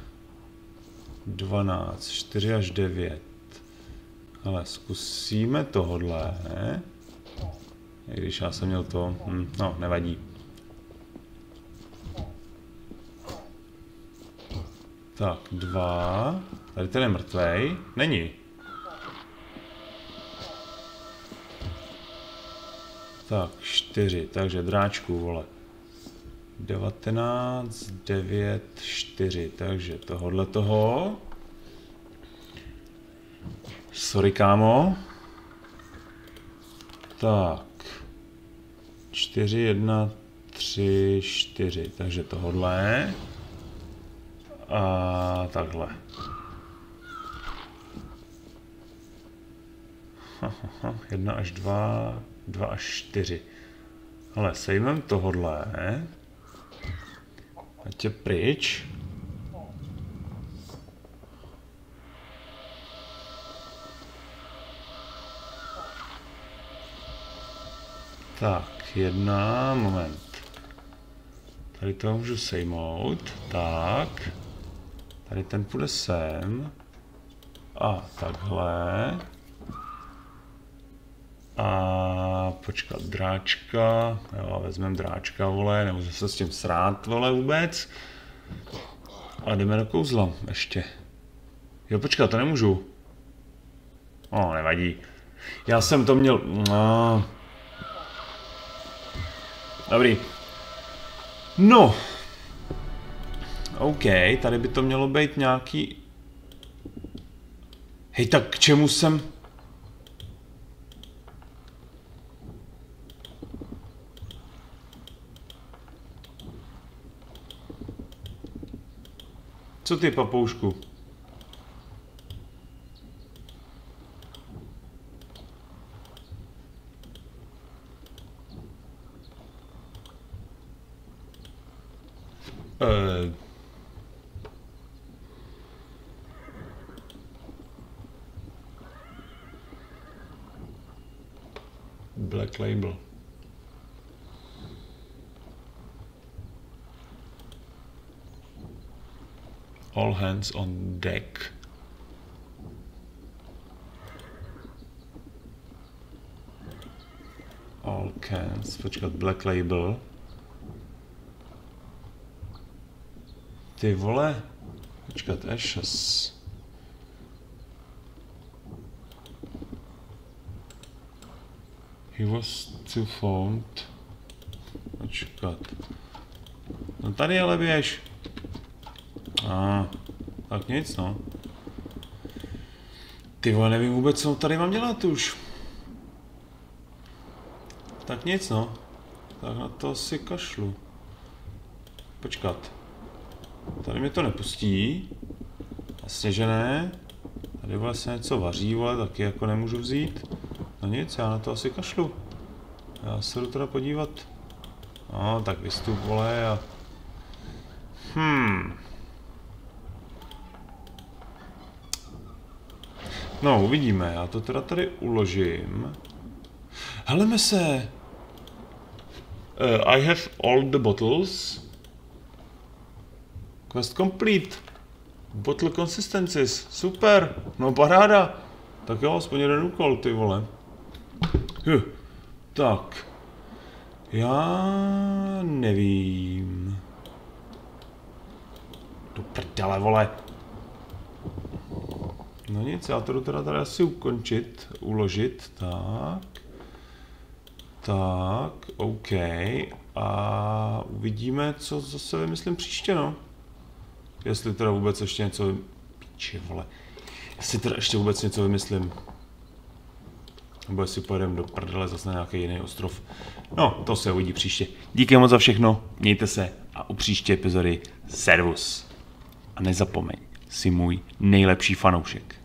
dvanáct, čtyři až devět. Ale zkusíme tohodle. I když já jsem měl to, hm, no, nevadí. Tak, dva. Tady ten je mrtvej. Není. Tak, čtyři. Takže dráčku, vole. devatenáct, devět, čtyři. Takže tohodle toho. Sorry, kámo. Tak. čtyři, jedna, tři, čtyři. Takže tohodle. A takhle. Jedna až dva, dva až čtyři. Ale sejmem tohodle. Ať je pryč. Tak, jedna, moment. Tady to můžu sejmout. Tak. Tady ten půjde sem. A takhle. A počkat, dráčka. Jo, vezmeme dráčka, vole, nemůžu se s tím srát, vole, vůbec. A jdeme do kouzla ještě. Jo, počkat, to nemůžu. O, nevadí. Já jsem to měl... No. Dobrý. No. OK, tady by to mělo být nějaký... Hej, tak k čemu jsem... Co ty, papoušku? Uh. Black Label. All hands on deck. All cans, počkat, Black Label. Ty vole, počkat, Ashes. He was to found. Počkat. No tady ale běž. A, tak nic no. Ty vole, nevím vůbec, co tady mám dělat už. Tak nic no. Tak na to si kašlu. Počkat. Tady mi to nepustí. Jasně, že ne. Tady vlastně něco vaří, vole, taky jako nemůžu vzít. No nic, já na to asi kašlu. Já se jdu teda podívat. No, tak vystup, vole, a... Hmm. No, uvidíme, já to teda tady uložím. Heleme se! Uh, I have all the bottles. Quest complete. Bottle consistencies. Super. No paráda. Tak jo, aspoň jeden úkol, ty vole. Huh. Tak. Já nevím. Do prdele, vole. No nic, já to jdu teda tady asi ukončit, uložit, tak. Tak, OK. A uvidíme, co zase vymyslím příště, no. Jestli teda vůbec ještě něco... Píči, vole. Jestli teda ještě vůbec něco vymyslím. Nebo jestli pojedeme do prdele zase na nějaký jiný ostrov. No, to se uvidí příště. Díky moc za všechno, mějte se a u příští epizody servus. A nezapomeň, jsi můj nejlepší fanoušek.